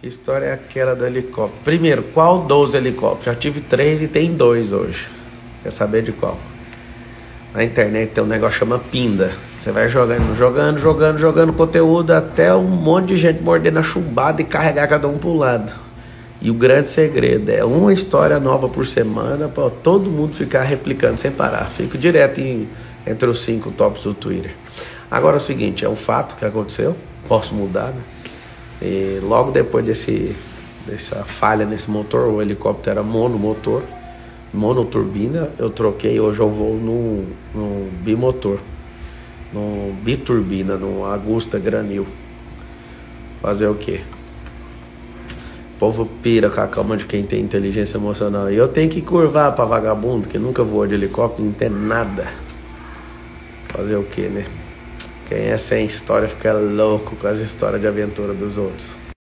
Que história é aquela do helicóptero? Primeiro, qual dos helicópteros? Já tive 3 e tem 2 hoje. Quer saber de qual? Na internet tem um negócio que chama pinda. Você vai jogando conteúdo até um monte de gente morder na chumbada e carregar cada um pro lado. E o grande segredo é uma história nova por semana para todo mundo ficar replicando sem parar. Fico direto entre os 5 tops do Twitter. Agora é o seguinte, é um fato que aconteceu, posso mudar, né? E logo depois dessa falha nesse motor, o helicóptero era monomotor, monoturbina, eu troquei, hoje eu vou no bimotor, no biturbina, no Agusta Granil. Fazer o quê? O povo pira com a calma de quem tem inteligência emocional. E eu tenho que curvar pra vagabundo, que nunca voou de helicóptero, não tem nada. Fazer o quê, né? Quem é sem história fica louco com as histórias de aventura dos outros.